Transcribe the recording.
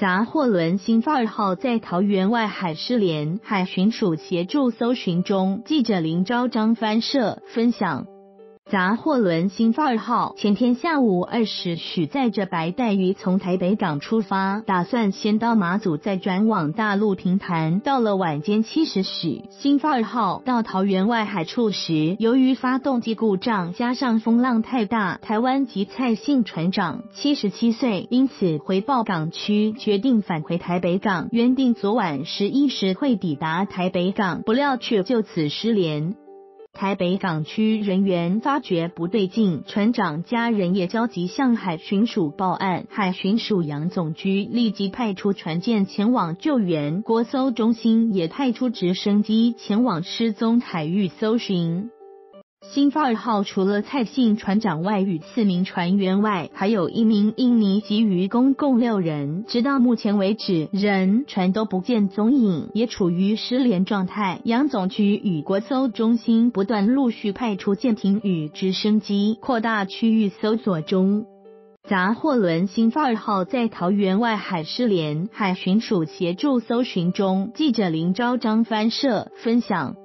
杂货轮兴发2号在桃园外海失联，海巡署协助搜寻中。记者林昭彰翻摄分享。杂货轮兴发2号前天下午2时许载着白带鱼从台北港出发，打算先到马祖再转往大陆平潭。到了晚间7时许，兴发2号到桃园外海处时，由于发动机故障加上风浪太大，台湾籍蔡姓船长77岁，因此回报港区，决定返回台北港，原定昨晚11时会抵达台北港，不料却就此失联。台北港区人员发觉不对劲，船长家人也焦急向海巡署报案，海巡署杨总局立即派出船舰前往救援，国搜中心也派出直升机前往失踪海域搜寻。兴发2号除了蔡姓船长外与4名船员外，还有1名印尼籍渔工，共6人。直到目前为止，人船都不见踪影，也处于失联状态。杨总局与国搜中心不断陆续派出舰艇与直升机，扩大区域搜索中。杂货轮兴发2号在桃园外海失联，海巡署协助搜寻中。记者林昭彰翻摄分享。